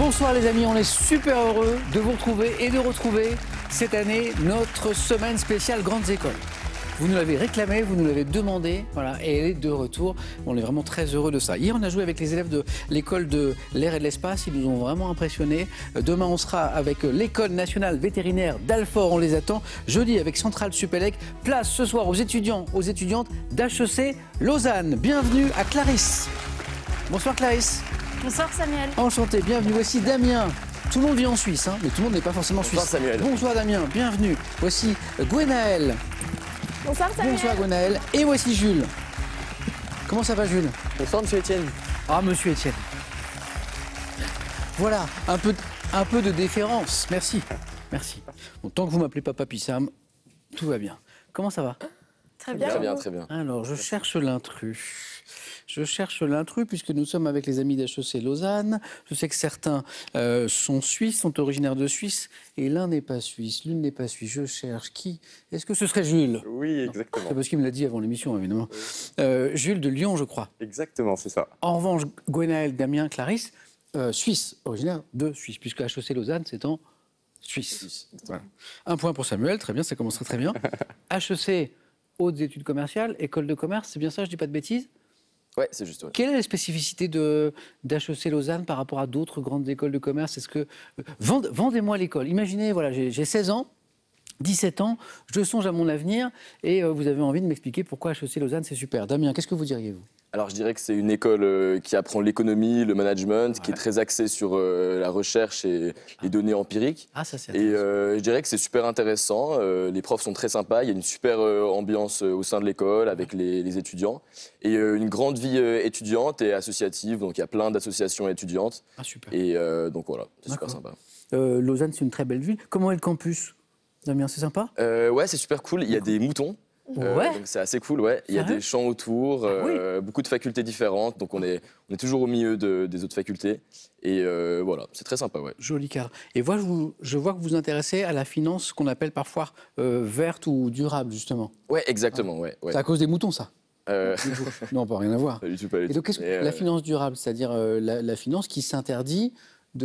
Bonsoir les amis, on est super heureux de vous retrouver et de retrouver cette année notre semaine spéciale Grandes Écoles. Vous nous l'avez réclamé, vous nous l'avez demandé, voilà, et elle est de retour. On est vraiment très heureux de ça. Hier, on a joué avec les élèves de l'école de l'air et de l'espace. Ils nous ont vraiment impressionnés. Demain, on sera avec l'école nationale vétérinaire d'Alfort. On les attend. Jeudi, avec Centrale Supélec. Place ce soir aux étudiants, aux étudiantes d'HEC Lausanne. Bienvenue à Clarisse. Bonsoir Clarisse. Bonsoir Samuel. Enchanté, bienvenue. Voici Damien. Tout le monde vit en Suisse, hein, mais tout le monde n'est pas forcément Bonsoir suisse. Samuel. Bonsoir Damien, bienvenue. Voici Gwenaël. Bonsoir Samuel. Bonsoir Gwenaël. Et voici Jules. Comment ça va Jules? Bonsoir Monsieur Etienne. Ah Monsieur Etienne. Voilà, un peu de déférence. Merci. Merci. Bon, tant que vous m'appelez pas Papy Sam, tout va bien. Comment ça va? Très bien. Très bien, très bien. Alors, je cherche l'intrus. Je cherche l'intrus puisque nous sommes avec les amis d'HEC Lausanne. Je sais que certains sont suisses, sont originaires de Suisse, et l'un n'est pas suisse, l'une n'est pas suisse. Je cherche qui? Est-ce que ce serait Jules? Oui, exactement. C'est parce qu'il me l'a dit avant l'émission, évidemment. Jules de Lyon, je crois. Exactement, c'est ça. En revanche, Gwenaël, Damien, Clarisse, Suisse, originaire de Suisse, puisque HEC Lausanne, c'est en Suisse. Voilà. Un point pour Samuel, très bien, ça commencerait très bien. HEC, hautes études commerciales, école de commerce, c'est bien ça, je dis pas de bêtises? Ouais, c'est juste. Ouais. Quelle est la spécificité d'HEC Lausanne par rapport à d'autres grandes écoles de commerce? Est-ce que vendez-moi l'école. Imaginez, voilà, j'ai 16 ans, 17 ans, je songe à mon avenir et vous avez envie de m'expliquer pourquoi HEC Lausanne c'est super. Damien, qu'est-ce que vous diriez vous? Alors, je dirais que c'est une école qui apprend l'économie, le management, qui est très axée sur la recherche et les données empiriques. Ah, ça c'est Et je dirais que c'est super intéressant. Les profs sont très sympas. Il y a une super ambiance au sein de l'école avec les étudiants. Et une grande vie étudiante et associative. Donc, il y a plein d'associations étudiantes. Ah, super. Et donc, voilà, c'est super sympa. Lausanne, c'est une très belle ville. Comment est le campus, Damien? C'est sympa? Ouais, c'est super cool. Il y a des moutons. Ouais. Donc c'est assez cool, ouais. Il y a Sérieux? des champs autour, beaucoup de facultés différentes, donc on est toujours au milieu des autres facultés. Et voilà, c'est très sympa, ouais. Joli cadre. Et moi, je vois que vous vous intéressez à la finance qu'on appelle parfois verte ou durable, justement. Ouais, exactement, ouais. C'est à cause des moutons, ça? Euh, Non, pas rien à voir. Pas du tout, pas du Et tout. donc, qu'est-ce que Mais, la finance durable, c'est-à-dire la finance qui s'interdit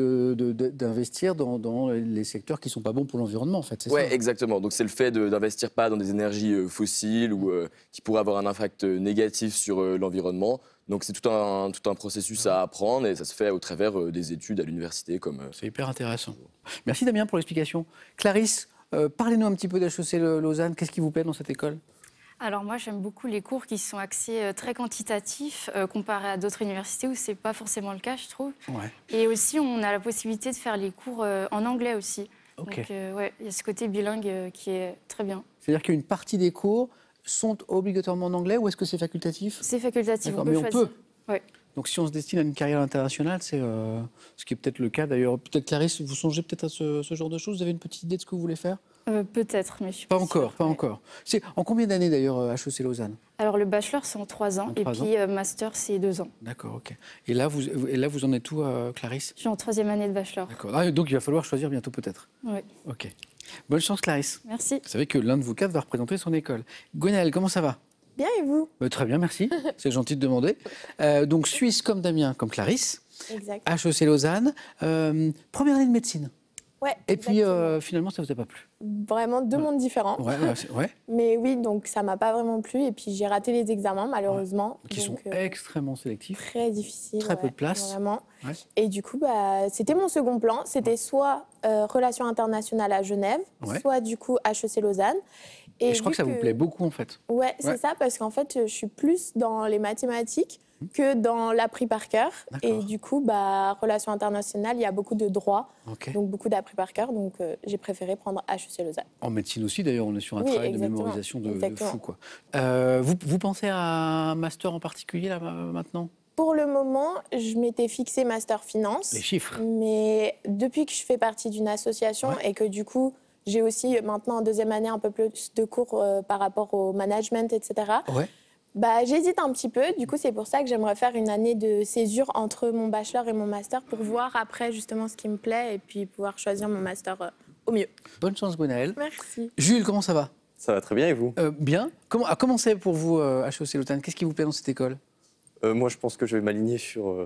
d'investir dans les secteurs qui ne sont pas bons pour l'environnement, en fait, c'est ouais, ça? exactement. Donc c'est le fait d'investir pas dans des énergies fossiles ou qui pourraient avoir un impact négatif sur l'environnement. Donc c'est tout un processus à apprendre et ça se fait au travers des études à l'université comme. C'est hyper intéressant. Merci Damien pour l'explication. Clarisse, parlez-nous un petit peu d'HEC Lausanne. Qu'est-ce qui vous plaît dans cette école? Alors moi j'aime beaucoup les cours qui sont axés très quantitatifs comparés à d'autres universités où c'est pas forcément le cas, je trouve. Ouais. Et aussi on a la possibilité de faire les cours en anglais aussi. Ok. Donc ouais, il y a ce côté bilingue qui est très bien. C'est-à-dire qu'une partie des cours sont obligatoirement en anglais ou est-ce que c'est facultatif? C'est facultatif, D'accord, on peut mais on choisir. peut. Ouais. Donc si on se destine à une carrière internationale, c'est ce qui est peut-être le cas d'ailleurs. Peut-être Clarisse, vous songez peut-être à ce genre de choses? Vous avez une petite idée de ce que vous voulez faire? Peut-être, mais je suis Pas pas encore, sûre, pas ouais. encore. C'est en combien d'années d'ailleurs HEC Lausanne? Alors le bachelor c'est en 3 ans En et 3 puis master c'est 2 ans. D'accord, ok. Et là, vous en êtes où, Clarisse? Je suis en 3e année de bachelor. D'accord. Ah, donc il va falloir choisir bientôt peut-être. Ouais. Ok. Bonne chance Clarisse. Merci. Vous savez que l'un de vous quatre va représenter son école. Gwenaël, comment ça va? Bien, et vous? Très bien, merci. C'est gentil de demander. Donc Suisse comme Damien, comme Clarisse. Exact. HEC Lausanne. Première année de médecine. Ouais, Et puis exactement. finalement, ça vous a pas plu? Vraiment deux mondes différents. Ouais, ouais. Mais oui, donc ça m'a pas vraiment plu. Et puis j'ai raté les examens, malheureusement. Qui sont Donc, extrêmement sélectifs. très difficile. Très peu de place. Vraiment. Ouais. Et du coup, c'était mon second plan. C'était soit Relations internationales à Genève, Ouais. soit du coup HEC Lausanne. Et je crois vu que ça vous plaît beaucoup en fait. Ouais, c'est Ouais. ça, parce qu'en fait, je suis plus dans les mathématiques que dans l'appris par cœur. Et D'accord. du coup, relations internationales, il y a beaucoup de droits, Ok. donc beaucoup d'appris par cœur. Donc, j'ai préféré prendre HEC Lausanne. En médecine aussi, d'ailleurs, on est sur un Oui, travail de exactement. mémorisation de Exactement. fou, quoi. Vous pensez à un master en particulier, là, maintenant? Pour le moment, je m'étais fixé Master Finance. Les chiffres. Mais depuis que je fais partie d'une association Ouais. et que du coup, j'ai aussi maintenant en 2e année un peu plus de cours par rapport au management, etc. Ouais. J'hésite un petit peu. Du coup, c'est pour ça que j'aimerais faire une année de césure entre mon bachelor et mon master pour voir après justement ce qui me plaît et puis pouvoir choisir mon master au mieux. Bonne chance, Gwenaël. Merci. Jules, comment ça va? Ça va très bien et vous? Bien. Comment c'est pour vous, HEC Lausanne? Qu'est-ce qui vous plaît dans cette école? Moi, je pense que je vais m'aligner sur tout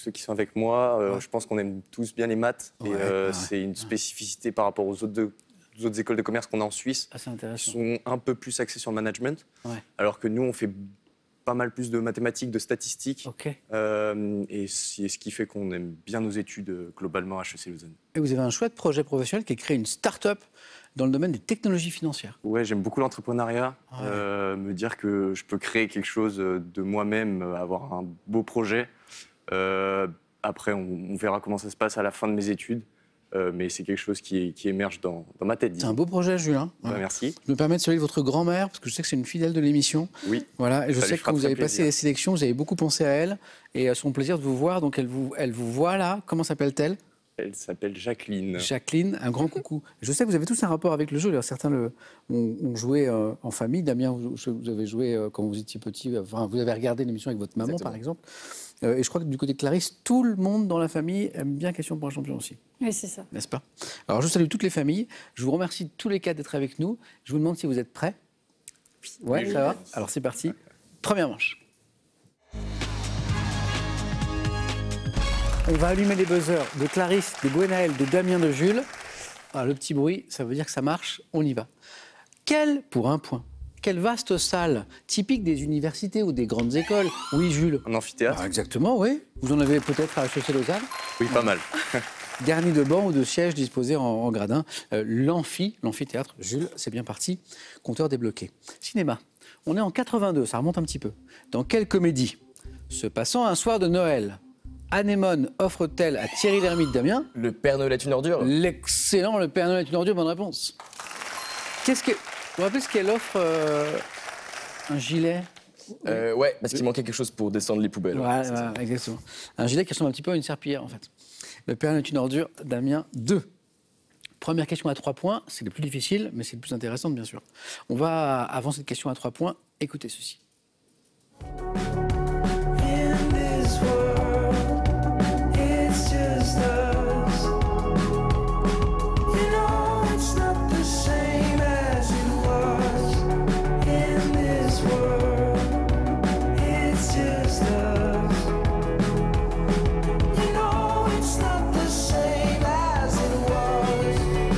ceux qui sont avec moi, je pense qu'on aime tous bien les maths. Et c'est une spécificité par rapport aux autres écoles de commerce qu'on a en Suisse. Ah, c'est intéressant. Qui sont un peu plus axées sur le management. Ouais. Alors que nous, on fait pas mal plus de mathématiques, de statistiques. Ok. Et c'est ce qui fait qu'on aime bien nos études globalement à HEC Lausanne. Et vous avez un chouette projet professionnel qui est créé une start-up dans le domaine des technologies financières. Ouais, j'aime beaucoup l'entrepreneuriat. Me dire que je peux créer quelque chose de moi-même, avoir un beau projet. Après, on verra comment ça se passe à la fin de mes études. Mais c'est quelque chose qui émerge dans ma tête. C'est un beau projet, Julien. Bah, merci. Je me permets de saluer votre grand-mère, parce que je sais que c'est une fidèle de l'émission. Oui. Voilà, et je Ça sais lui que fera quand vous très avez passé plaisir. les sélections, vous avez beaucoup pensé à elle, et à son plaisir de vous voir. Donc elle vous voit là. Comment s'appelle-t-elle ? Elle s'appelle Jacqueline. Jacqueline, un grand coucou. Je sais que vous avez tous un rapport avec le jeu. D'ailleurs, certains ont joué en famille. Damien, vous avez joué quand vous étiez petit. Enfin, vous avez regardé l'émission avec votre maman, Exactement. par exemple. Et je crois que du côté de Clarisse, tout le monde dans la famille aime bien Question pour un champion aussi. Oui, c'est ça. N'est-ce pas ? Alors, je salue toutes les familles. Je vous remercie tous les quatre d'être avec nous. Je vous demande si vous êtes prêts. Ouais, Oui, ça va ? oui. Alors, c'est parti. Première manche. On va allumer les buzzers de Clarisse, de Gwenaël, de Damien, de Jules. Ah, le petit bruit, ça veut dire que ça marche. On y va. Pour un point, quelle vaste salle, typique des universités ou des grandes écoles. Oui, Jules. Un amphithéâtre. Ah, exactement, oui. Vous en avez peut-être à HEC Lausanne. Oui, pas mal. Garni de bancs ou de sièges disposés en gradin. L'amphithéâtre, Jules, c'est bien parti. Compteur débloqué. Cinéma. On est en 82, ça remonte un petit peu. Dans quelle comédie, se passant un soir de Noël, Anémone offre-t-elle à Thierry Lhermitte, Damien, Le Père Noël est une ordure. l'excellent Le Père Noël est une ordure, bonne réponse. Vous vous rappelez ce qu'elle offre un gilet? Ouais, parce qu'il manquait quelque chose pour descendre les poubelles. Voilà, c'est ça. voilà, exactement. Un gilet qui ressemble un petit peu à une serpillière, en fait. Le Père Noël est une ordure, Damien, 2. Première question à 3 points, c'est le plus difficile, mais c'est le plus intéressant, bien sûr. On va, avant cette question à 3 points, écouter ceci. In this world, it's just us. You know it's not the same as it was. In this world, it's just us. You know it's not the same as it was.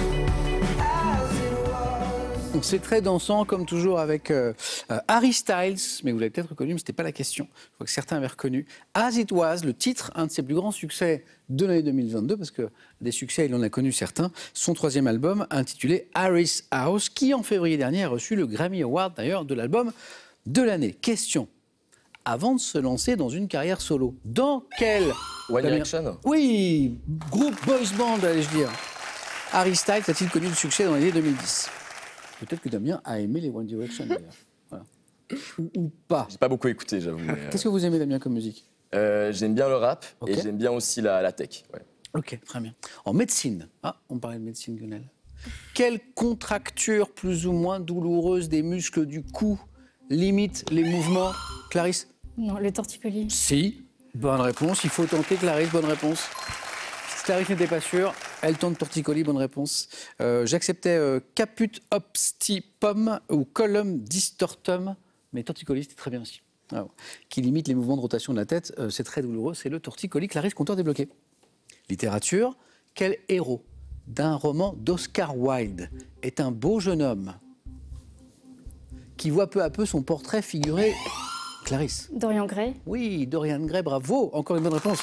C'est très dansant, comme toujours, avec Harry Styles, mais vous l'avez peut-être reconnu, mais ce n'était pas la question. Je crois que certains avaient reconnu. As It Was, le titre, un de ses plus grands succès de l'année 2022, parce que des succès, il en a connu certains. Son 3e album, intitulé Harry's House, qui en février dernier a reçu le Grammy Award, d'ailleurs, de l'album de l'année. Question. Avant de se lancer dans une carrière solo, dans quel... One Damien Direction. Oui, groupe boys band, allais-je dire. Harry Styles a-t-il connu le succès dans les années 2010 ? Peut-être que Damien a aimé les One Direction, d'ailleurs. Voilà. Ou pas. J'ai pas beaucoup écouté, j'avoue. mais, Qu'est-ce que vous aimez, Damien, comme musique ? J'aime bien le rap Ok. et j'aime bien aussi la tech. Ouais. Ok, très bien. En médecine, on parlait de médecine, Gunel. Quelle contracture plus ou moins douloureuse des muscles du cou limite les mouvements ? Clarisse ? Non, le torticolis. Si. Bonne réponse. Il faut tenter, Clarisse. Bonne réponse. Clarisse n'était pas sûre. Elle tente torticolis. Bonne réponse. J'acceptais caput obstipum ou colum distortum. Mais torticolis, c'était très bien aussi. Ah bon. Qui limite les mouvements de rotation de la tête. C'est très douloureux. C'est le torticolis. Clarisse, compteur débloqué. Littérature. Quel héros d'un roman d'Oscar Wilde est un beau jeune homme qui voit peu à peu son portrait figurer... Clarisse. Dorian Gray. Oui, Dorian Gray, bravo. Encore une bonne réponse.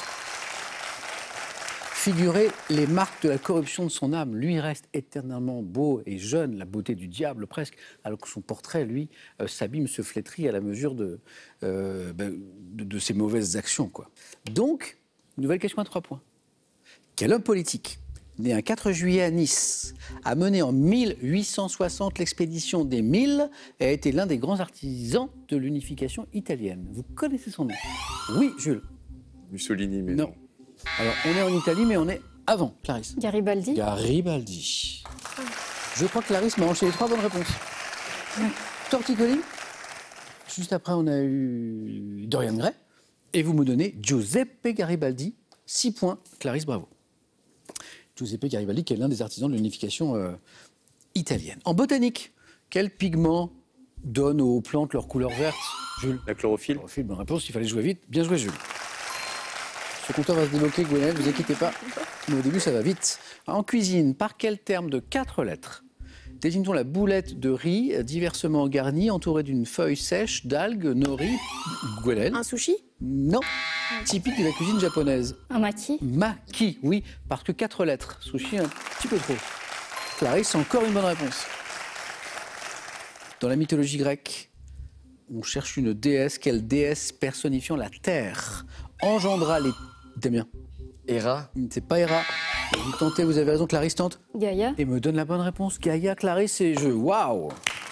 Figurer les marques de la corruption de son âme. Lui reste éternellement beau et jeune, la beauté du diable presque, alors que son portrait, lui, s'abîme, se flétrit à la mesure de ses mauvaises actions, quoi. Donc, nouvelle question à 3 points. Quel homme politique, né un 4 juillet à Nice, a mené en 1860 l'expédition des 1000 et a été l'un des grands artisans de l'unification italienne? Vous connaissez son nom? Oui, Jules. Mussolini, mais Non. Alors, on est en Italie, mais on est avant, Clarisse. Garibaldi. Garibaldi. Je crois que Clarisse m'a enchaîné 3 bonnes réponses. Torticolis. Juste après, on a eu Dorian Gray. Et vous me donnez Giuseppe Garibaldi. 6 points. Clarisse, bravo. Giuseppe Garibaldi, qui est l'un des artisans de l'unification italienne. En botanique, quel pigment donne aux plantes leur couleur verte? Jules. La chlorophylle. Chlorophylle, bonne réponse. Il fallait jouer vite. Bien joué, Jules. Ce compteur va se débloquer, Gwenaëlle, ne vous inquiétez pas. Mais au début, ça va vite. En cuisine, par quel terme de 4 lettres désigne-t-on la boulette de riz diversement garnie, entourée d'une feuille sèche d'algues, nori, Gwenaëlle? Un sushi? Non. Typique de la cuisine japonaise. Un maki. Maki, oui, parce que 4 lettres. Sushi, un petit peu trop. Clarisse, encore une bonne réponse. Dans la mythologie grecque, on cherche une déesse. Quelle déesse personnifiant la terre engendra les... Damien, Héra. c'est pas Héra. Vous tentez, vous avez raison, Clarisse tente. Gaïa. Et me donne la bonne réponse. Gaïa, Clarisse et je. Waouh!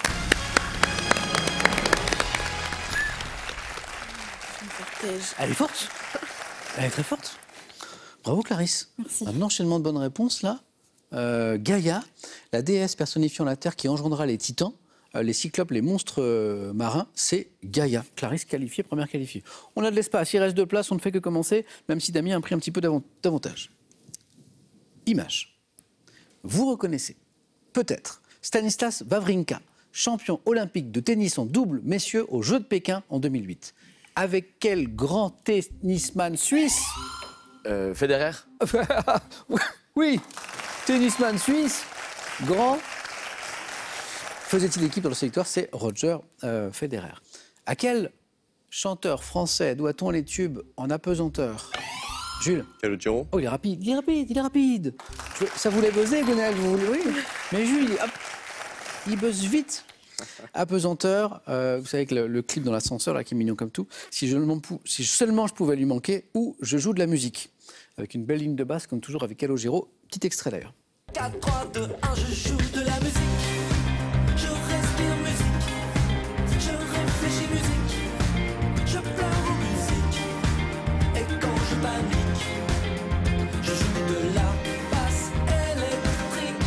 Elle est forte. Elle est très forte. Bravo, Clarisse. Merci. Un enchaînement de bonnes réponses, là. Gaïa, la déesse personnifiant la Terre qui engendra les titans, les cyclopes, les monstres marins, c'est Gaïa. Clarisse qualifiée, première qualifiée. On a de l'espace, il reste 2 places, on ne fait que commencer, même si Damien a pris un petit peu d'avantage. Image. Vous reconnaissez peut-être Stanislas Wawrinka, champion olympique de tennis en double messieurs aux Jeux de Pékin en 2008. Avec quel grand tennisman suisse? Federer. Oui, tennisman suisse, grand. Faisait-il équipe dans le sélecteur? C'est Roger Federer. À quel chanteur français doit-on les tubes en apesanteur? Jules? Calogero. Oh, il est rapide, il est rapide, il est rapide. Ça voulait buzzer, Gwenaëlle, vous voulez? Oui. Mais Jules, hop, il buzz vite. Apesanteur, vous savez que le clip dans l'ascenseur, là, qui est mignon comme tout, si seulement je pouvais lui manquer, ou je joue de la musique. Avec une belle ligne de basse, comme toujours avec Calogero. Petit extrait d'ailleurs. 4, 3, 2, 1, je joue de la musique. Je respire musique. Je réfléchis musique. Je pleure aux musique. Et quand je panique, je joue de la basse électrique.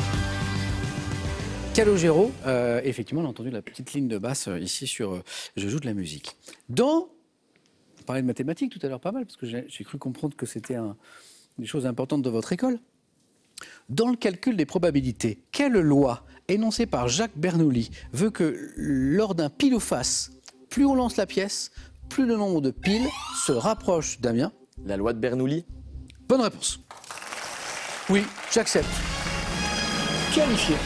Calogero, effectivement, on a entendu la petite ligne de basse ici sur Je joue de la musique. On parlait de mathématiques tout à l'heure, pas mal, parce que j'ai cru comprendre que c'était des choses importantes de votre école. Dans le calcul des probabilités, quelle loi énoncée par Jacques Bernoulli veut que lors d'un pile ou face, plus on lance la pièce, plus le nombre de piles se rapproche? Damien? La loi de Bernoulli. Bonne réponse. Oui, j'accepte. Qualifié.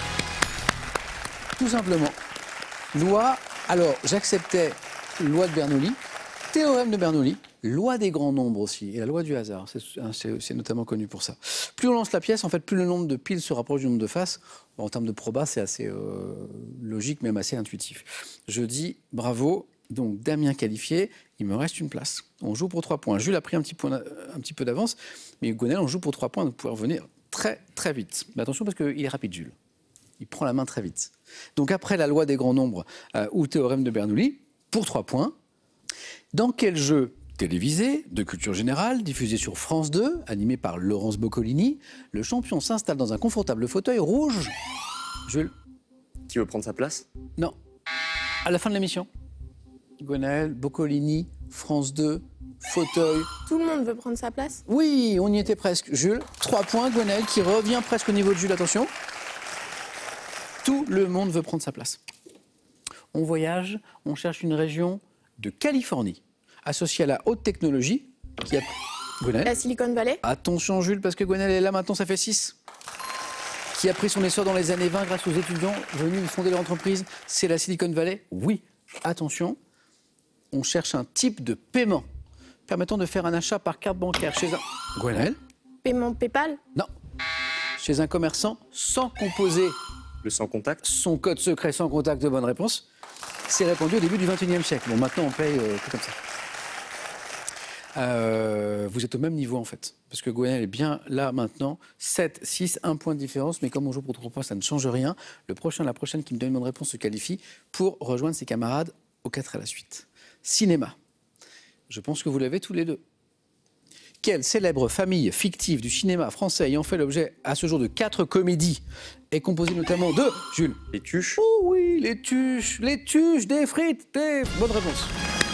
Tout simplement. Loi, alors j'acceptais loi de Bernoulli, théorème de Bernoulli, loi des grands nombres aussi, et la loi du hasard, c'est notamment connu pour ça. Plus on lance la pièce, en fait, plus le nombre de piles se rapproche du nombre de faces. Bon, en termes de proba, c'est assez logique, même assez intuitif. Je dis bravo, donc Damien qualifié, il me reste une place. On joue pour 3 points. Jules a pris un petit peu d'avance, mais Gwenaëlle, on joue pour 3 points, donc vous pouvez revenir très très vite. Mais attention parce qu'il est rapide, Jules. Il prend la main très vite. Donc après la loi des grands nombres ou théorème de Bernoulli, pour 3 points, dans quel jeu télévisé de culture générale, diffusé sur France 2, animé par Laurence Boccolini, le champion s'installe dans un confortable fauteuil rouge? Jules? Qui veut prendre sa place? Non. À la fin de l'émission. Gwenaëlle, Boccolini, France 2, fauteuil. Tout le monde veut prendre sa place? Oui, on y était presque. Jules, 3 points. Gwenaëlle qui revient presque au niveau de Jules. Attention. Tout le monde veut prendre sa place. On voyage, on cherche une région de Californie, associée à la haute technologie, qui a... Gwenaëlle? La Silicon Valley? Attention Jules, parce que Gwenaëlle est là maintenant, ça fait 6. Qui a pris son essor dans les années 20 grâce aux étudiants venus fonder leur entreprise? C'est la Silicon Valley? Oui. Attention, on cherche un type de paiement permettant de faire un achat par carte bancaire chez un... Gwenaëlle? Paiement PayPal? Non. Chez un commerçant sans composer Le sans contact? son code secret sans contact de bonne réponse. C'est répandu au début du XXIe siècle. Bon, maintenant, on paye tout comme ça. Vous êtes au même niveau, en fait. Parce que Gwenaëlle est bien là, maintenant. 7, 6, 1 point de différence. Mais comme on joue pour 3 points, ça ne change rien. La prochaine qui me donne une bonne réponse se qualifie pour rejoindre ses camarades aux 4 à la suite. Cinéma. Je pense que vous l'avez tous les deux. Quelle célèbre famille fictive du cinéma français ayant fait l'objet à ce jour de 4 comédies est composée notamment de... Jules? Les tuches? Oh oui, les tuches, des frites, des... Bonne réponse.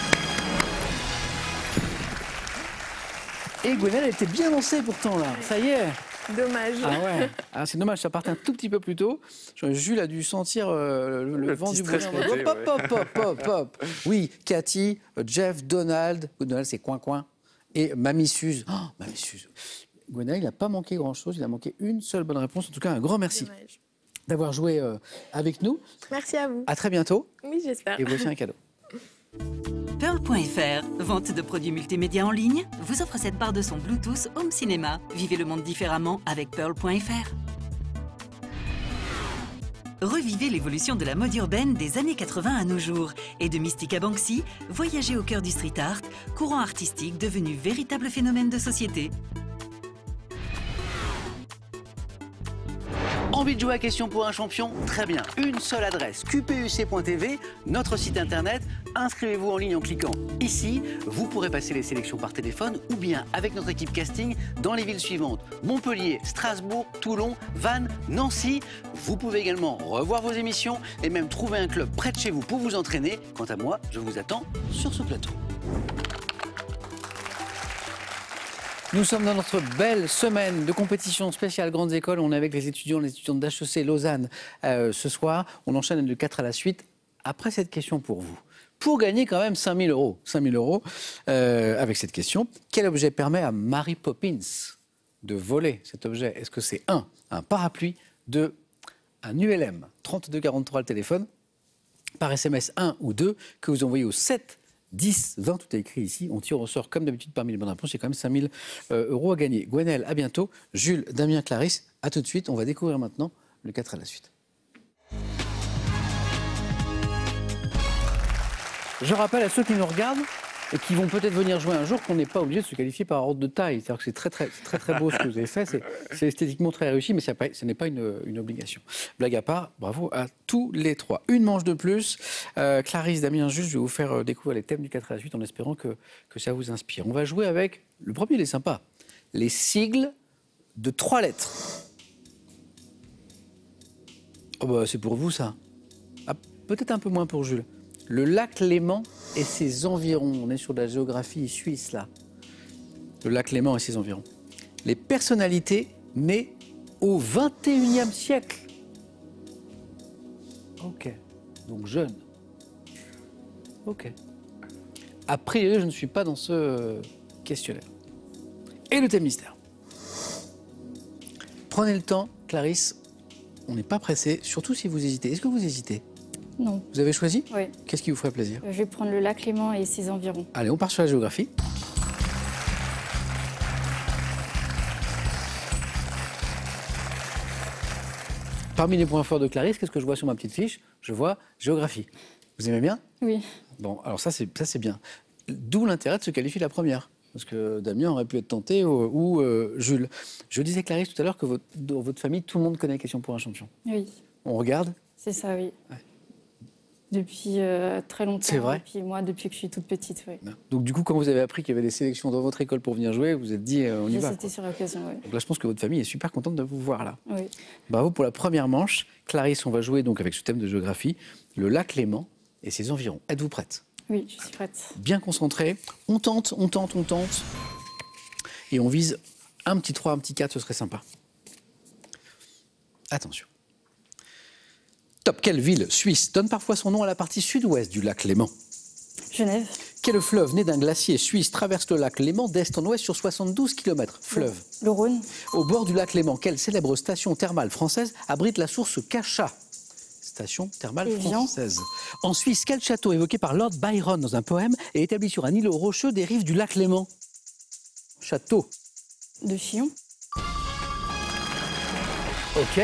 Et Gwenaëlle était bien lancée pourtant là, ça y est. Dommage. Ah ouais, c'est dommage, ça partait un tout petit peu plus tôt. Jules a dû sentir le vent petit du bruit. stress monter, Hop, hop, hop, hop, hop. Oui, Cathy, Jeff, Donald. Donald, c'est coin-coin. et Mamie Suze. Oh, Mamie Suze. Gwenaël, il n'a pas manqué grand-chose, il a manqué une seule bonne réponse. En tout cas, un grand merci Dommage. d'avoir joué avec nous. Merci à vous. À très bientôt. Oui, j'espère. Et voici un cadeau. Pearl.fr, vente de produits multimédia en ligne, vous offre cette barre de son Bluetooth Home Cinéma. Vivez le monde différemment avec Pearl.fr. Revivez l'évolution de la mode urbaine des années 80 à nos jours. Et de Mystique à Banksy, voyagez au cœur du street art, courant artistique devenu véritable phénomène de société. Envie de jouer à Question pour un champion? Très bien. Une seule adresse, qpuc.tv, notre site internet. Inscrivez-vous en ligne en cliquant ici. Vous pourrez passer les sélections par téléphone ou bien avec notre équipe casting dans les villes suivantes: Montpellier, Strasbourg, Toulon, Vannes, Nancy. Vous pouvez également revoir vos émissions et même trouver un club près de chez vous pour vous entraîner. Quant à moi, je vous attends sur ce plateau. Nous sommes dans notre belle semaine de compétition spéciale Grandes Écoles. On est avec les étudiants d'HEC Lausanne ce soir. On enchaîne de 4 à la suite. Après cette question pour vous, pour gagner quand même 5 000 euros. 5 000 euros avec cette question. Quel objet permet à Mary Poppins de voler cet objet? Est-ce que c'est 1, un parapluie, 2, un ULM 3243 le téléphone, par SMS 1 ou 2 que vous envoyez au 7 10 20, tout est écrit ici. On tire au sort comme d'habitude parmi les bonnes réponses. Il y a quand même 5 000 euros à gagner. Gwenaël, à bientôt. Jules, Damien, Clarisse, à tout de suite. On va découvrir maintenant le 4 à la suite. Je rappelle à ceux qui nous regardent et qui vont peut-être venir jouer un jour qu'on n'est pas obligé de se qualifier par ordre de taille. C'est-à-dire que c'est très beau ce que vous avez fait. C'est esthétiquement très réussi, mais ce n'est pas une obligation. Blague à part, bravo à tous les trois. Une manche de plus. Clarisse, Damien, Jules, je vais vous faire découvrir les thèmes du 4 à la suite en espérant que ça vous inspire. On va jouer avec, le premier il est sympa, les sigles de 3 lettres. Oh bah c'est pour vous ça. Ah, peut-être un peu moins pour Jules. Le lac Léman et ses environs. On est sur de la géographie suisse, là. Le lac Léman et ses environs. Les personnalités nées au XXIe siècle. Ok. Donc jeune. Ok. A priori, je ne suis pas dans ce questionnaire. Et le thème mystère. Prenez le temps, Clarisse. On n'est pas pressé, surtout si vous hésitez. Est-ce que vous hésitez ? Non. Vous avez choisi? Oui. Qu'est-ce qui vous ferait plaisir? Je vais prendre le lac Léman et ses environs. Allez, on part sur la géographie. Parmi les points forts de Clarisse, qu'est-ce que je vois sur ma petite fiche? Je vois géographie. Vous aimez bien? Oui. Bon, alors ça c'est bien. D'où l'intérêt de se qualifier la première. Parce que Damien aurait pu être tenté ou Jules. Je disais, Clarisse, tout à l'heure que dans votre famille, tout le monde connaît Question pour un champion. Oui. On regarde? C'est ça, oui. Ouais. Depuis très longtemps. C'est vrai? Et puis moi, depuis que je suis toute petite, oui. Donc du coup, quand vous avez appris qu'il y avait des sélections dans votre école pour venir jouer, vous vous êtes dit, on y va. C'était sur l'occasion, oui. Donc là, je pense que votre famille est super contente de vous voir là. Oui. Bravo pour la première manche. Clarisse, on va jouer donc avec ce thème de géographie, le lac Léman et ses environs. Êtes-vous prête? Oui, je suis prête. Bien concentrée. On tente. Et on vise un petit 3, un petit 4, ce serait sympa. Attention. Top. Quelle ville suisse donne parfois son nom à la partie sud-ouest du lac Léman? Genève. Quel fleuve né d'un glacier suisse traverse le lac Léman d'est en ouest sur 72 km? Fleuve. Le Rhône. Au bord du lac Léman, quelle célèbre station thermale française abrite la source Cachat? Station thermale Évian. française. En Suisse, quel château évoqué par Lord Byron dans un poème est établi sur un îlot rocheux des rives du lac Léman? Château. De Chillon. Ok.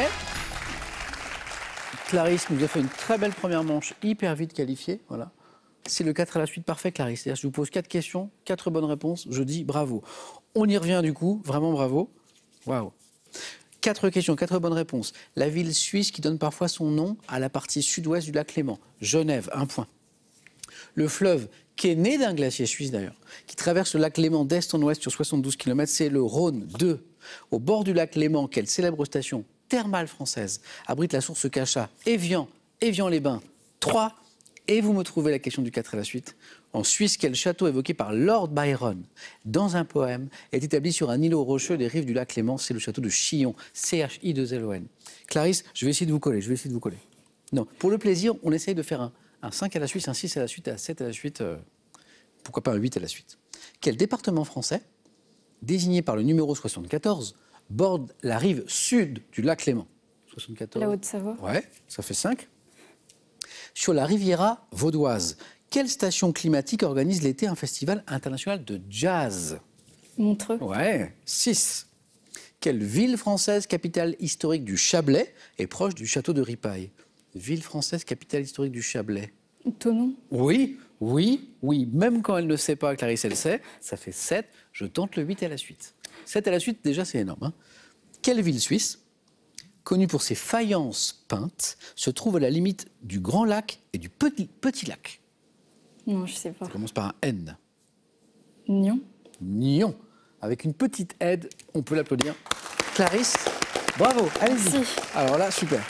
Clarisse nous a fait une très belle première manche, hyper vite qualifiée. Voilà. C'est le 4 à la suite parfait, Clarisse. C'est-à-dire, je vous pose 4 questions, 4 bonnes réponses, je dis bravo. On y revient du coup, vraiment bravo. Waouh. 4 questions, 4 bonnes réponses. La ville suisse qui donne parfois son nom à la partie sud-ouest du lac Léman. Genève, 1 point. Le fleuve, qui est né d'un glacier suisse d'ailleurs, qui traverse le lac Léman d'est en ouest sur 72 km, c'est le Rhône. 2. Au bord du lac Léman, quelle célèbre station thermale française abrite la source Cachat? Évian, Évian-les-Bains. 3. Et vous me trouvez la question du 4 à la suite. En Suisse, quel château évoqué par Lord Byron dans un poème est établi sur un îlot rocheux des rives du lac Léman? C'est le château de Chillon, CHI2LON. Clarisse, je vais essayer de vous coller, Non, pour le plaisir, on essaye de faire un 5 à la suite, un 6 à la suite, un 7 à la suite, pourquoi pas un 8 à la suite. Quel département français, désigné par le numéro 74, borde la rive sud du lac Léman? 74. La Haute-Savoie. Ouais, ça fait 5. Sur la Riviera vaudoise, quelle station climatique organise l'été un festival international de jazz? Montreux. Ouais, 6. Quelle ville française, capitale historique du Chablais, est proche du château de Ripaille? Ville française, capitale historique du Chablais. Thonon. Oui, oui, oui. Même quand elle ne sait pas, Clarisse, elle sait. Ça fait 7. Je tente le 8 à la suite. 7 à la suite, déjà, c'est énorme. Hein. Quelle ville suisse, connue pour ses faïences peintes, se trouve à la limite du Grand Lac et du Petit Lac? Non, je sais pas. Ça commence par un N. Nyon. Nyon. Avec une petite aide, on peut l'applaudir. Clarisse, bravo, allez-y. Merci. Alors là, super.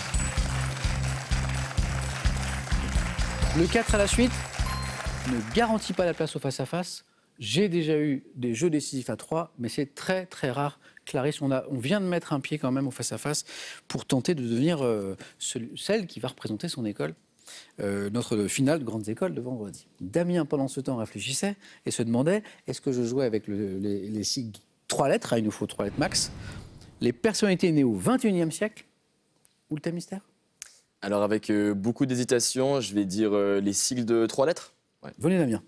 Le 4 à la suite ne garantit pas la place au face-à-face. J'ai déjà eu des jeux décisifs à 3, mais c'est très très rare. Clarisse, on vient de mettre un pied quand même au face-à-face pour tenter de devenir celle qui va représenter son école. Notre finale de grandes écoles de vendredi. Damien, pendant ce temps, réfléchissait et se demandait, est-ce que je jouais avec les sigles 3 lettres, il nous faut 3 lettres max, les personnalités nées au XXIe siècle ou le thème mystère? Alors avec beaucoup d'hésitation, je vais dire les sigles de 3 lettres. Ouais. Venez Damien.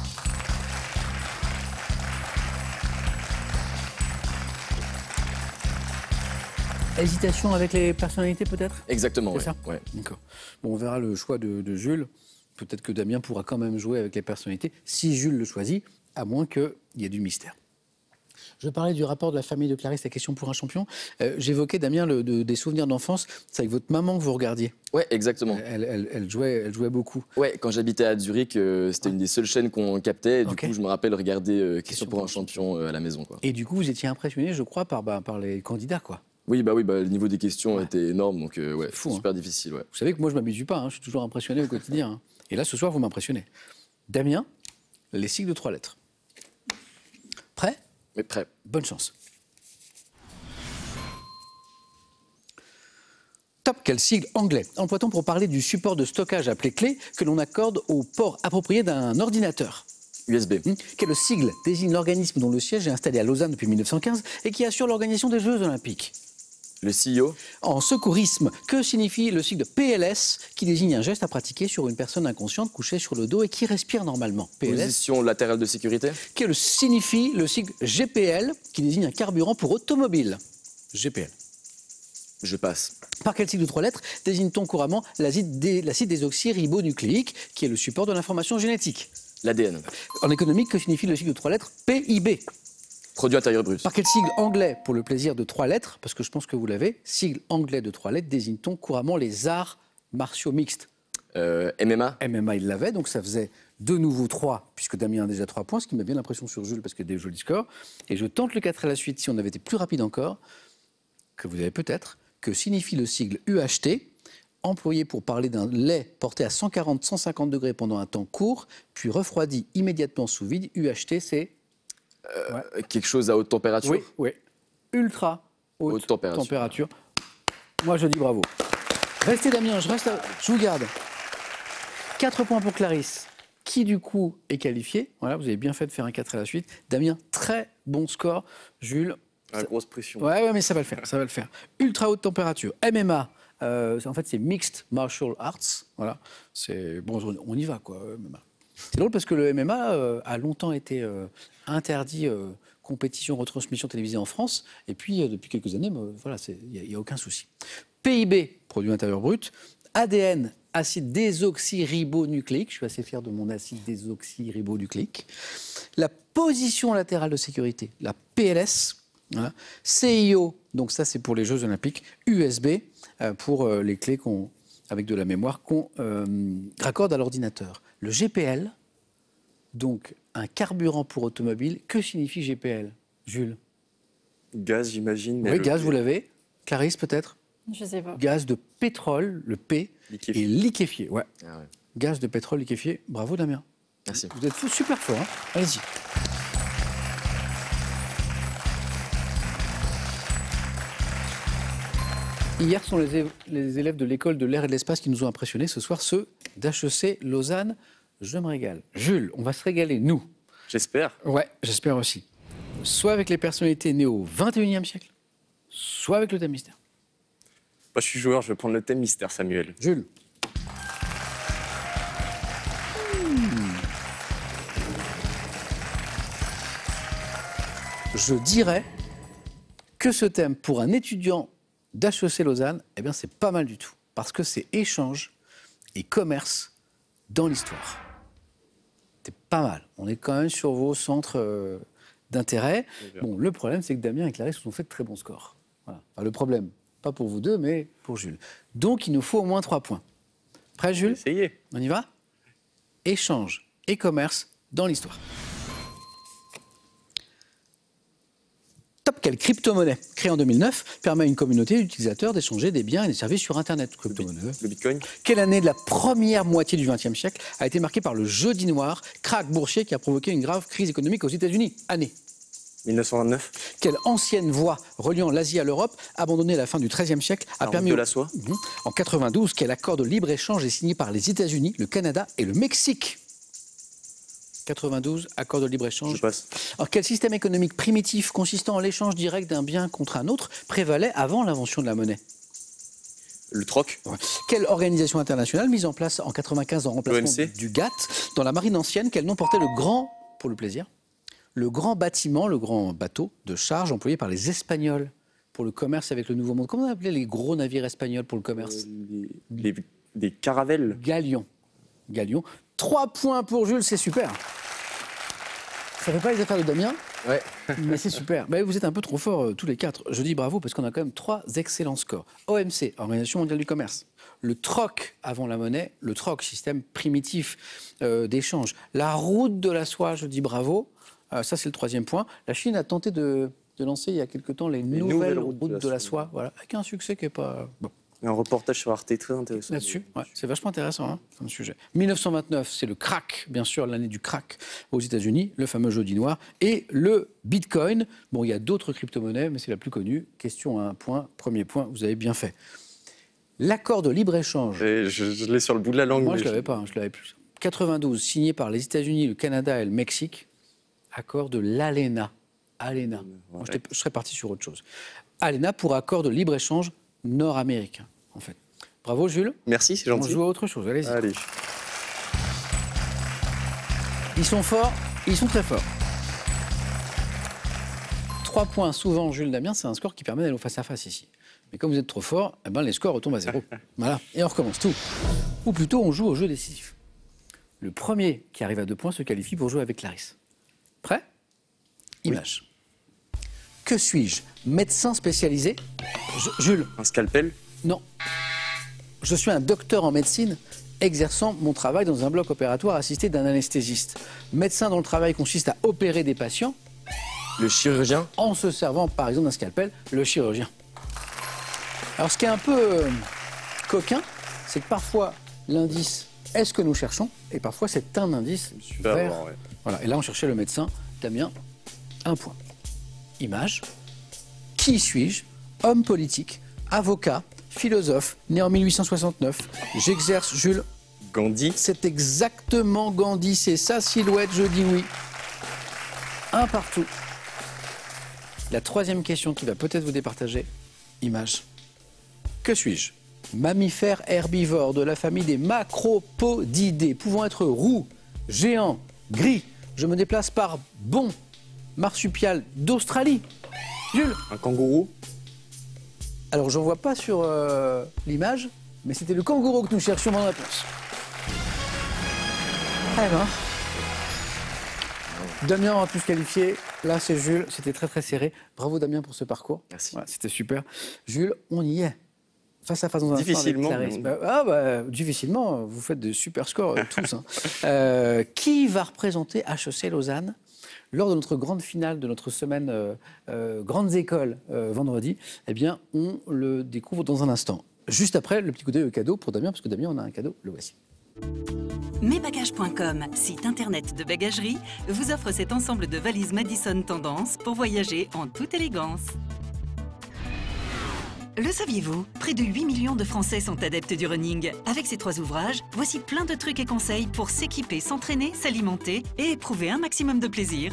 Hésitation avec les personnalités peut-être? Exactement, C'est ouais. ça? Ouais. D'accord. Bon, on verra le choix de Jules. Peut-être que Damien pourra quand même jouer avec les personnalités, si Jules le choisit, à moins qu'il y ait du mystère. Je parlais du rapport de la famille de Clarisse, la question pour un champion. J'évoquais, Damien, des souvenirs d'enfance. C'est avec votre maman que vous regardiez. Ouais, exactement. Elle jouait beaucoup. Ouais, quand j'habitais à Zurich, c'était une des seules chaînes qu'on captait. Et du coup, je me rappelle regarder Question pour un champion à la maison, quoi. Et du coup, vous étiez impressionné, je crois, par les candidats, quoi. Oui, le niveau des questions était énorme, donc ouais, fou, super difficile. Ouais. Vous savez que moi, je ne m'habitue pas, hein, je suis toujours impressionné au quotidien. Hein. Et là, ce soir, vous m'impressionnez. Damien, les sigles de 3 lettres. Prêt? Mais prêt. Bonne chance. Top, quel sigle anglais emploie-t-on pour parler du support de stockage appelé clé que l'on accorde au port approprié d'un ordinateur? USB. Quel sigle désigne l'organisme dont le siège est installé à Lausanne depuis 1915 et qui assure l'organisation des Jeux Olympiques? Le CEO. En secourisme, que signifie le sigle PLS qui désigne un geste à pratiquer sur une personne inconsciente couchée sur le dos et qui respire normalement? PLS. Position latérale de sécurité. Quel signifie le sigle GPL qui désigne un carburant pour automobile? GPL. Je passe. Par quel sigle de 3 lettres désigne-t-on couramment l'acide désoxyribonucléique qui est le support de l'information génétique? L'ADN. En économique, que signifie le sigle de 3 lettres PIB? Produit intérieur brut. Par quel sigle anglais, pour le plaisir de 3 lettres, parce que je pense que vous l'avez, sigle anglais de 3 lettres, désigne-t-on couramment les arts martiaux mixtes? MMA. MMA, il l'avait, donc ça faisait de nouveau 3, puisque Damien a déjà 3 points, ce qui met bien l'impression sur Jules, parce qu'il y a des jolis scores. Et je tente le 4 à la suite, si on avait été plus rapide encore, que vous avez peut-être, que signifie le sigle UHT, employé pour parler d'un lait porté à 140-150 degrés pendant un temps court, puis refroidi immédiatement sous vide. UHT, c'est... Quelque chose à haute température. Oui, oui. Ultra haute température. Moi, je dis bravo. Restez, Damien, je vous garde. 4 points pour Clarisse, qui du coup est qualifiée. Voilà, vous avez bien fait de faire un 4 à la suite. Damien, très bon score. Jules. Grosse pression. Ouais, mais ça va le faire, ça va le faire. Ultra haute température. MMA. En fait, c'est Mixed Martial Arts. Voilà. C'est bon, on y va, quoi. MMA. C'est drôle parce que le MMA a longtemps été interdit compétition, retransmission télévisée en France. Et puis, depuis quelques années, voilà, il n'y a aucun souci. PIB, produit intérieur brut. ADN, acide désoxyribonucléique. Je suis assez fier de mon acide désoxyribonucléique. La position latérale de sécurité, la PLS. Voilà. CIO, donc ça c'est pour les Jeux Olympiques. USB, pour les clés avec de la mémoire qu'on raccorde à l'ordinateur. Le GPL, donc un carburant pour automobile. Que signifie GPL, Jules? Gaz, j'imagine. Oui, gaz, vous l'avez. Clarisse, peut-être? Je sais pas. Gaz de pétrole, le P, Liquéfié. et liquéfié. Ouais. Ah ouais. Gaz de pétrole liquéfié. Bravo, Damien. Merci. Vous êtes super fort. Hein, allez-y. Hier sont les élèves de l'école de l'air et de l'espace qui nous ont impressionnés. Ce soir, ceux d'HEC Lausanne. Je me régale. Jules, on va se régaler, nous. J'espère. Ouais, j'espère aussi. Soit avec les personnalités nées au 21e siècle, soit avec le thème mystère. Moi, je suis joueur, je vais prendre le thème mystère, Samuel. Jules. Je dirais que ce thème, pour un étudiant d'HEC Lausanne, eh bien, c'est pas mal du tout. Parce que c'est échange et commerce dans l'histoire. C'est pas mal. On est quand même sur vos centres d'intérêt. Bon, le problème, c'est que Damien et Clarisse ont fait de très bons scores. Voilà. Enfin, le problème, pas pour vous deux, mais pour Jules. Donc, il nous faut au moins 3 points. Prêt, Jules? Essayez. On y va? Échange et commerce dans l'histoire. Top, quelle crypto-monnaie créée en 2009 permet à une communauté d'utilisateurs d'échanger des biens et des services sur Internet. Crypto-monnaie. Le Bitcoin. Quelle année de la première moitié du XXe siècle a été marquée par le jeudi noir, krach boursier qui a provoqué une grave crise économique aux États-Unis? Année. 1929. Quelle ancienne voie reliant l'Asie à l'Europe, abandonnée à la fin du XIIIe siècle, a La permis... route de la soie. En 92, quel accord de libre-échange est signé par les États-Unis, le Canada et le Mexique? 92, accord de libre-échange. Je passe. Alors, quel système économique primitif consistant en l'échange direct d'un bien contre un autre prévalait avant l'invention de la monnaie? Le troc. Ouais. Quelle organisation internationale mise en place en 95 en remplacement L'OMC. du GATT dans la marine ancienne, quel nom portait le grand, pour le plaisir, le grand bâtiment, le grand bateau de charge employé par les Espagnols pour le commerce avec le Nouveau Monde? Comment on appelait les gros navires espagnols pour le commerce? Des caravelles. Galion. Galion. 3 points pour Jules, c'est super. Ça fait pas les affaires de Damien, Ouais. mais c'est super. Bah, vous êtes un peu trop forts tous les 4. Je dis bravo parce qu'on a quand même 3 excellents scores. OMC, Organisation mondiale du commerce. Le troc avant la monnaie, le troc, système primitif d'échange. La route de la soie, je dis bravo. Ça, c'est le 3e point. La Chine a tenté de lancer il y a quelque temps les nouvelles routes de la soie. Voilà, avec un succès qui n'est pas... Bon. Un reportage sur Arte très intéressant. Là-dessus, ouais, c'est vachement intéressant hein, comme sujet. 1929, c'est le krach, bien sûr, l'année du krach aux États-Unis, le fameux jeudi noir, et le Bitcoin. Bon, il y a d'autres crypto-monnaies, mais c'est la plus connue. Question à 1 point, premier point, vous avez bien fait. L'accord de libre-échange. Je l'ai sur le bout de la langue. Moi, mais je ne l'avais pas, je l'avais plus. 92, signé par les États-Unis, le Canada et le Mexique. Accord de l'ALENA. ALENA. Moi, je serais parti sur autre chose. ALENA pour accord de libre-échange nord-américain, en fait. Bravo, Jules. Merci, c'est On gentil. joue à autre chose, allez-y. Allez. Ils sont forts, ils sont très forts. 3 points, souvent, Jules Damien, c'est un score qui permet d'aller au face-à-face ici. Mais comme vous êtes trop fort, eh ben, les scores retombent à 0. Voilà, et on recommence tout. Ou plutôt, on joue au jeu décisif. Le premier qui arrive à 2 points se qualifie pour jouer avec Clarisse. Prêt? Image. Que suis-je? Médecin spécialisé? Jules? Un scalpel. Non. Je suis un docteur en médecine exerçant mon travail dans un bloc opératoire assisté d'un anesthésiste. Médecin dont le travail consiste à opérer des patients. Le chirurgien. En se servant par exemple d'un scalpel, le chirurgien. Alors ce qui est un peu coquin, c'est que parfois l'indice est ce que nous cherchons et parfois c'est un indice vers... avoir, ouais. Voilà. Et là on cherchait le médecin. Damien, 1 point. Image. Qui suis-je? Homme politique, avocat, philosophe, né en 1869. J'exerce, Jules. Gandhi. C'est exactement Gandhi, c'est sa silhouette, je dis oui. 1 partout. La 3e question qui va peut-être vous départager. Image. Que suis-je? Mammifère herbivore de la famille des macropodidés, pouvant être roux, géant, gris. Je me déplace par bond, marsupial d'Australie. Jules? Un kangourou. Alors, j'en vois pas sur l'image, mais c'était le kangourou que nous cherchions dans la réponse. Alors, Damien, on va plus se qualifier. Là, c'est Jules. C'était très, très serré. Bravo, Damien, pour ce parcours. Merci. Voilà, c'était super. Jules, on y est. Face à face dans un Difficilement, instant avec mais Clarisse. Difficilement. Vous faites de super scores tous. Hein. Qui va représenter HEC Lausanne lors de notre grande finale de notre semaine Grandes Écoles vendredi? Eh bien, on le découvre dans un instant. Juste après, le petit coup d'œil au cadeau pour Damien, parce que Damien, on a un cadeau. Le voici. Mesbagages.com, site internet de bagagerie, vous offre cet ensemble de valises Madison Tendance pour voyager en toute élégance. Le saviez-vous? Près de 8 millions de Français sont adeptes du running. Avec ces 3 ouvrages, voici plein de trucs et conseils pour s'équiper, s'entraîner, s'alimenter et éprouver un maximum de plaisir.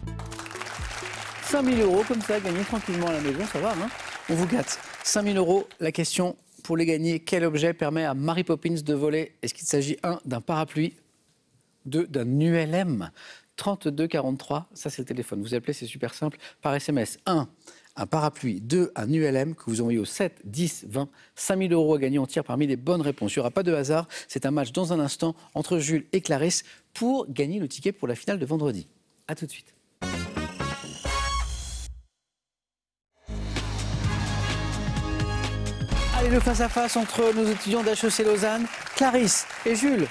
5 000 € comme ça, gagner tranquillement à la maison, ça va, hein? On vous gâte. 5 000 €, la question pour les gagner, quel objet permet à Mary Poppins de voler? Est-ce qu'il s'agit 1 d'un parapluie, 2 d'un ULM? 32 43, ça c'est le téléphone. Vous appelez, c'est super simple, par SMS. 1, un parapluie. 2, un ULM que vous envoyez au 7 10 20. 5 000 € à gagner, on tire parmi les bonnes réponses. Il n'y aura pas de hasard. C'est un match dans un instant entre Jules et Clarisse pour gagner le ticket pour la finale de vendredi. A tout de suite. Allez, le face-à-face entre nos étudiants d'HEC Lausanne, Clarisse et Jules.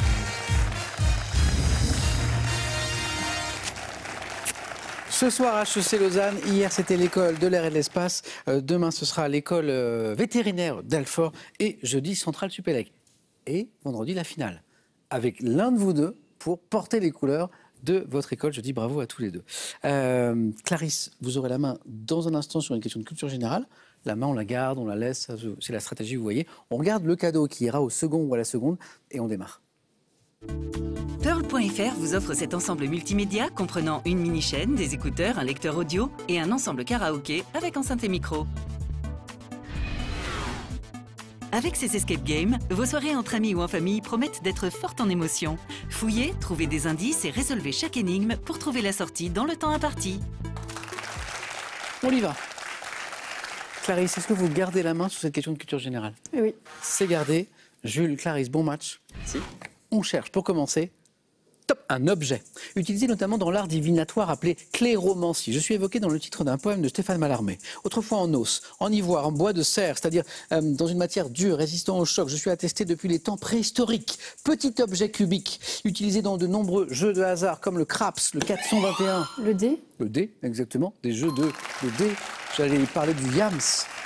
Ce soir, HEC Lausanne, hier c'était l'école de l'air et de l'espace, demain ce sera l'école vétérinaire d'Alfort et jeudi Centrale Supélec. Et vendredi la finale, avec l'un de vous deux pour porter les couleurs de votre école. Je dis bravo à tous les deux. Clarisse, vous aurez la main dans un instant sur une question de culture générale. La main, on la garde, on la laisse, c'est la stratégie, vous voyez. On regarde le cadeau qui ira au second ou à la seconde et on démarre. Pearl.fr vous offre cet ensemble multimédia comprenant une mini-chaîne, des écouteurs, un lecteur audio et un ensemble karaoké avec enceinte et micro. Avec ces escape games, vos soirées entre amis ou en famille promettent d'être fortes en émotions. Fouillez, trouvez des indices et résolvez chaque énigme pour trouver la sortie dans le temps imparti. On y va. Clarisse, est-ce que vous gardez la main sur cette question de culture générale? Oui. C'est gardé. Jules, Clarisse, bon match. Merci. On cherche, pour commencer, top, un objet, utilisé notamment dans l'art divinatoire appelé cléromancie. Je suis évoqué dans le titre d'un poème de Stéphane Mallarmé. Autrefois en os, en ivoire, en bois de cerf, c'est-à-dire dans une matière dure, résistant au choc. Je suis attesté depuis les temps préhistoriques. Petit objet cubique, utilisé dans de nombreux jeux de hasard, comme le craps, le 421. Le dé? Le dé, exactement, des jeux de dé. J'allais parler du yams.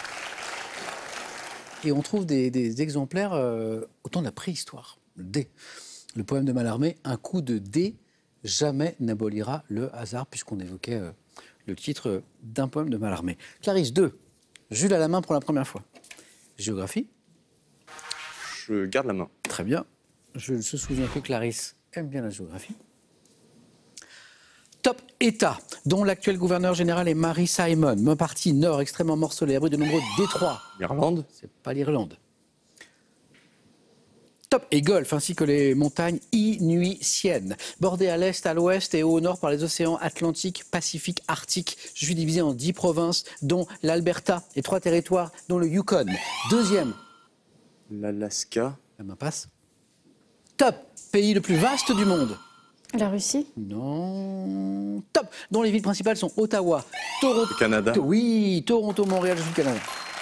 Et on trouve des exemplaires au temps de la préhistoire. Le dé. Le poème de Mallarmé, un coup de dé jamais n'abolira le hasard, puisqu'on évoquait le titre d'un poème de Mallarmé. Clarisse, 2. Jules à la main pour la première fois. Géographie. Je garde la main. Très bien. Jules se souvient que Clarisse aime bien la géographie. Top État, dont l'actuel gouverneur général est Mary Simon. Un parti nord extrêmement morcelé, abri de nombreux détroits. L'Irlande. C'est pas l'Irlande. Top et golfe, ainsi que les montagnes inuitiennes. Bordées à l'est, à l'ouest et au nord par les océans Atlantique, Pacifique, Arctique. Je suis divisé en 10 provinces, dont l'Alberta et 3 territoires, dont le Yukon. Deuxième. L'Alaska. La main passe. Top, pays le plus vaste du monde. La Russie? Non. Top, dont les villes principales sont Ottawa, Toronto. Le Canada. Oui, Toronto, Montréal, je suis le Canada.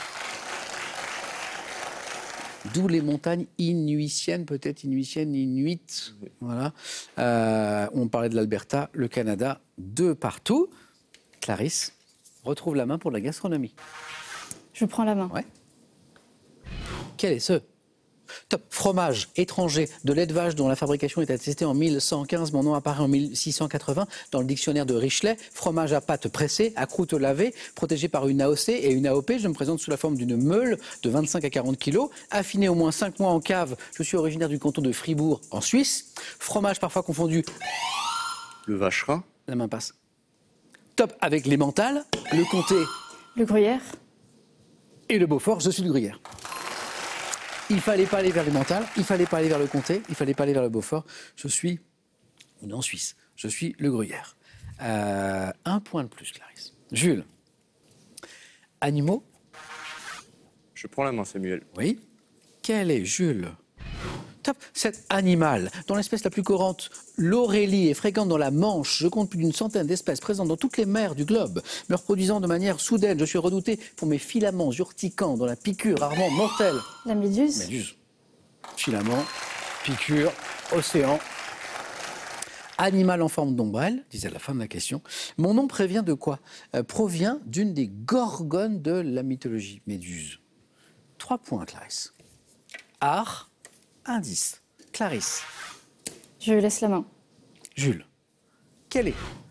D'où les montagnes inuitiennes, peut-être inuitiennes, inuites. Voilà. On parlait de l'Alberta, le Canada, de partout. Clarisse, retrouve la main pour la gastronomie. Je prends la main. Ouais. Quel est ce? Top, fromage étranger de lait de vache dont la fabrication est attestée en 1115. Mon nom apparaît en 1680 dans le dictionnaire de Richelet. Fromage à pâte pressée, à croûte lavée, protégé par une AOC et une AOP. Je me présente sous la forme d'une meule de 25 à 40 kg, affiné au moins 5 mois en cave. Je suis originaire du canton de Fribourg, en Suisse. Fromage parfois confondu. Le vacherin. La main passe. Top, avec l'emmental, le comté Le gruyère? et le Beaufort. Je suis du gruyère. Il ne fallait pas aller vers l'emmental, il ne fallait pas aller vers le comté, il ne fallait pas aller vers le Beaufort. On est en Suisse, je suis le gruyère. Un point de plus, Clarisse. Jules. Animaux? Je prends la main, Samuel. Oui. Quel est, Jules? Top. Cet animal, dont l'espèce la plus courante, l'aurélie, est fréquente dans la Manche. Je compte plus d'une centaine d'espèces présentes dans toutes les mers du globe, me reproduisant de manière soudaine. Je suis redouté pour mes filaments urticants, dont la piqûre rarement mortelle. La méduse? Méduse. Filaments, piqûre, océan. Animal en forme d'ombrelle, disait à la fin de la question. Mon nom prévient de quoi? Provient d'une des gorgones de la mythologie. Méduse. 3 points, Clarisse. Art. Indice. Clarisse. Je laisse la main. Jules. Quel est?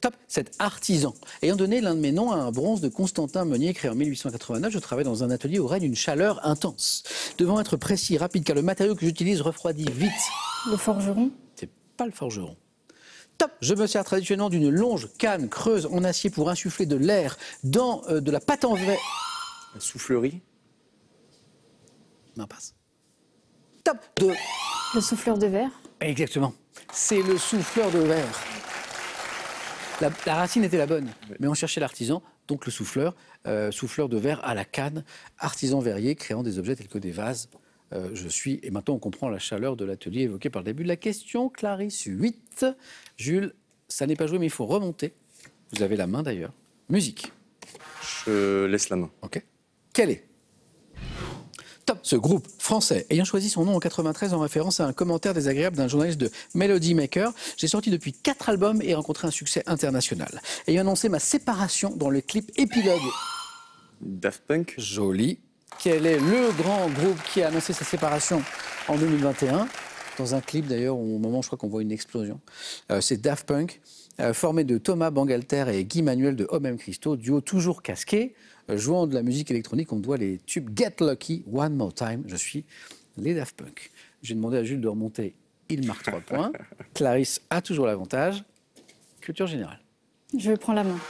Top, cet artisan. Ayant donné l'un de mes noms à un bronze de Constantin Meunier créé en 1889, je travaille dans un atelier où règne une chaleur intense. Devant être précis et rapide, car le matériau que j'utilise refroidit vite. Le forgeron. C'est pas le forgeron. Top, je me sers traditionnellement d'une longe canne creuse en acier pour insuffler de l'air dans de la pâte en verre. La soufflerie. Non, passe. Top, de... Le souffleur de verre. Exactement. C'est le souffleur de verre. La racine était la bonne, mais on cherchait l'artisan, donc le souffleur, souffleur de verre à la canne, artisan verrier créant des objets tels que des vases. Et maintenant on comprend la chaleur de l'atelier évoqué par le début de la question. Clarisse, 8. Jules, ça n'est pas joué, mais il faut remonter. Vous avez la main d'ailleurs. Musique. Je laisse la main. Ok. Quel est Top, ce groupe français, ayant choisi son nom en 93 en référence à un commentaire désagréable d'un journaliste de Melody Maker, j'ai sorti depuis 4 albums et rencontré un succès international. Ayant annoncé ma séparation dans le clip épilogue. Daft Punk. Joli. Quel est le grand groupe qui a annoncé sa séparation en 2021 ? Dans un clip d'ailleurs, au moment je crois qu'on voit une explosion. C'est Daft Punk, formé de Thomas Bangalter et Guy Manuel de Homme M. Christo, duo toujours casqué. Jouant de la musique électronique, on doit les tubes Get Lucky, One More Time. Je suis les Daft Punk. J'ai demandé à Jules de remonter. Il marque 3 points. Clarisse a toujours l'avantage. Culture générale. Je prends la main.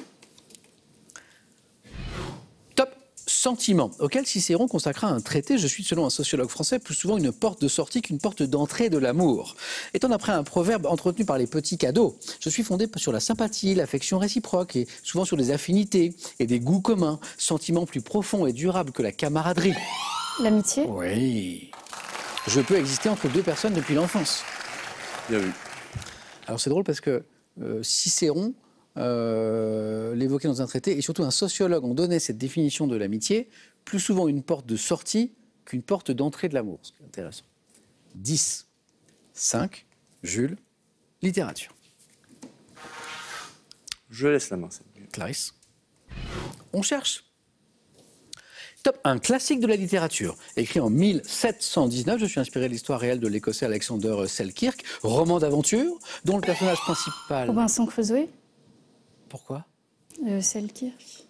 Top. Sentiment, auquel Cicéron consacra un traité. Je suis, selon un sociologue français, plus souvent une porte de sortie qu'une porte d'entrée de l'amour. Étant d'après un proverbe entretenu par les petits cadeaux, je suis fondé sur la sympathie, l'affection réciproque et souvent sur des affinités et des goûts communs, sentiments plus profonds et durables que la camaraderie. L'amitié. Oui. Je peux exister entre 2 personnes depuis l'enfance. Bien vu. Alors c'est drôle parce que Cicéron l'évoquait dans un traité, et surtout un sociologue ont donné cette définition de l'amitié, plus souvent une porte de sortie qu'une porte d'entrée de l'amour, ce qui est intéressant. 10, 5, Jules, littérature. Je laisse la main. Clarisse. On cherche. Top, un classique de la littérature, écrit en 1719, je suis inspiré de l'histoire réelle de l'Écossais Alexander Selkirk, roman d'aventure, dont le personnage principal... Robinson Crusoe. Pourquoi ? Selkirk.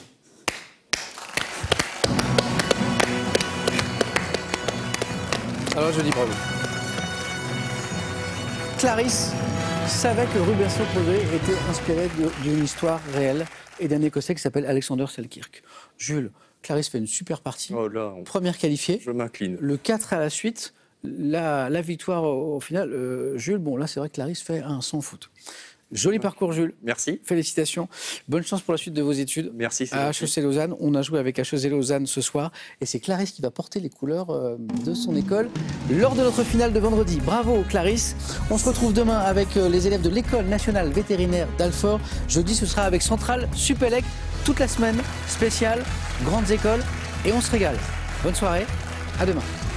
Alors je dis bravo. Clarisse savait que Robinson Crusoe était inspiré d'une histoire réelle et d'un Écossais qui s'appelle Alexander Selkirk. Jules, Clarisse fait une super partie. Oh là, Première qualifiée. je m'incline. Le 4 à la suite. La victoire au final. Jules, bon là c'est vrai que Clarisse fait un sans faute. Joli parcours, Jules. Merci. Félicitations. Bonne chance pour la suite de vos études. Merci. À HEC Lausanne. On a joué avec HEC Lausanne ce soir. Et c'est Clarisse qui va porter les couleurs de son école lors de notre finale de vendredi. Bravo, Clarisse. On se retrouve demain avec les élèves de l'École nationale vétérinaire d'Alfort. Jeudi, ce sera avec Centrale Supélec. Toute la semaine, spéciale, grandes écoles. Et on se régale. Bonne soirée. À demain.